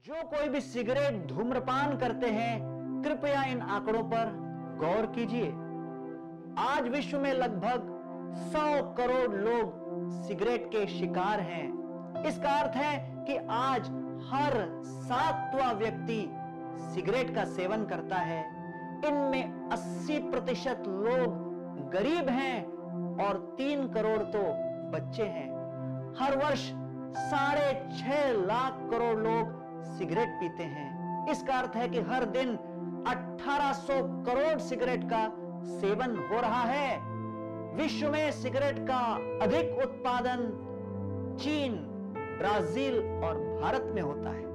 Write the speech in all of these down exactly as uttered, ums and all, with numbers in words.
जो कोई भी सिगरेट धूम्रपान करते हैं, कृपया इन आंकड़ों पर गौर कीजिए। आज विश्व में लगभग सौ करोड़ लोग सिगरेट के शिकार हैं। इसका अर्थ है कि आज हर सातवां व्यक्ति सिगरेट का सेवन करता है। इनमें अस्सी प्रतिशत लोग गरीब हैं और तीन करोड़ तो बच्चे हैं। हर वर्ष साढ़े छह लाख करोड़ लोग सिगरेट पीते हैं। इसका अर्थ है कि हर दिन अठारह सौ करोड़ सिगरेट का सेवन हो रहा है। विश्व में सिगरेट का अधिक उत्पादन चीन, ब्राजील और भारत में होता है।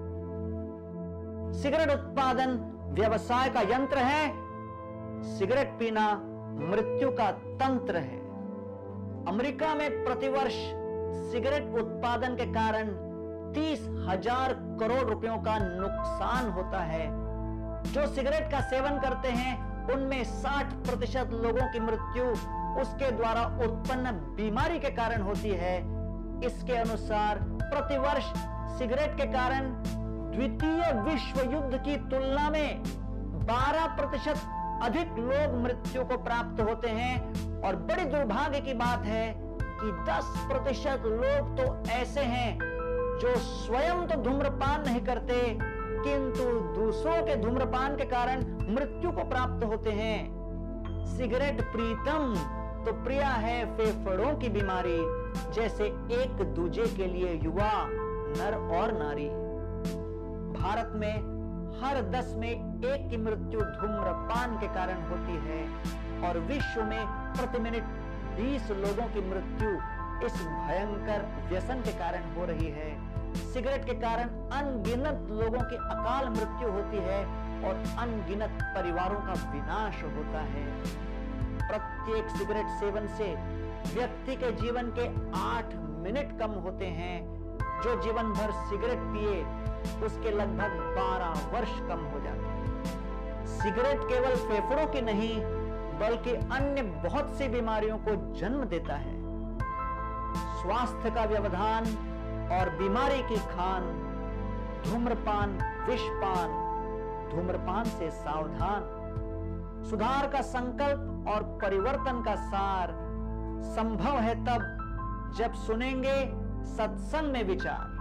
सिगरेट उत्पादन व्यवसाय का यंत्र है। सिगरेट पीना मृत्यु का तंत्र है। अमेरिका में प्रतिवर्ष सिगरेट उत्पादन के कारण तीस हजार करोड़ रुपयों का नुकसान होता है। जो सिगरेट का सेवन करते हैं उनमें साठ प्रतिशत लोगों की मृत्यु उसके द्वारा उत्पन्न बीमारी के कारण होती है। इसके अनुसार प्रतिवर्ष सिगरेट के कारण द्वितीय विश्व युद्ध की तुलना में बारह प्रतिशत अधिक लोग मृत्यु को प्राप्त होते हैं। और बड़ी दुर्भाग्य की बात है कि दस प्रतिशत लोग तो ऐसे हैं जो स्वयं तो धूम्रपान नहीं करते किंतु दूसरों के धूम्रपान के कारण मृत्यु को प्राप्त होते हैं। सिगरेट प्रीतम तो प्रिया है फेफड़ों की बीमारी, जैसे एक दूजे के लिए युवा नर और नारी। भारत में हर दस में एक की मृत्यु धूम्रपान के कारण होती है और विश्व में प्रति मिनट बीस लोगों की मृत्यु इस भयंकर व्यसन के कारण हो रही है। सिगरेट के कारण अनगिनत लोगों की अकाल मृत्यु होती है और अनगिनत परिवारों का विनाश होता है। प्रत्येक सिगरेट सेवन से व्यक्ति के जीवन के आठ मिनट कम होते हैं। जो जीवन भर सिगरेट पिए उसके लगभग बारह वर्ष कम हो जाते हैं। सिगरेट केवल फेफड़ों की नहीं बल्कि अन्य बहुत सी बीमारियों को जन्म देता है। स्वास्थ्य का व्यवधान और बीमारी की खान, धूम्रपान विषपान, धूम्रपान से सावधान। सुधार का संकल्प और परिवर्तन का सार संभव है तब जब सुनेंगे सत्संग में विचार।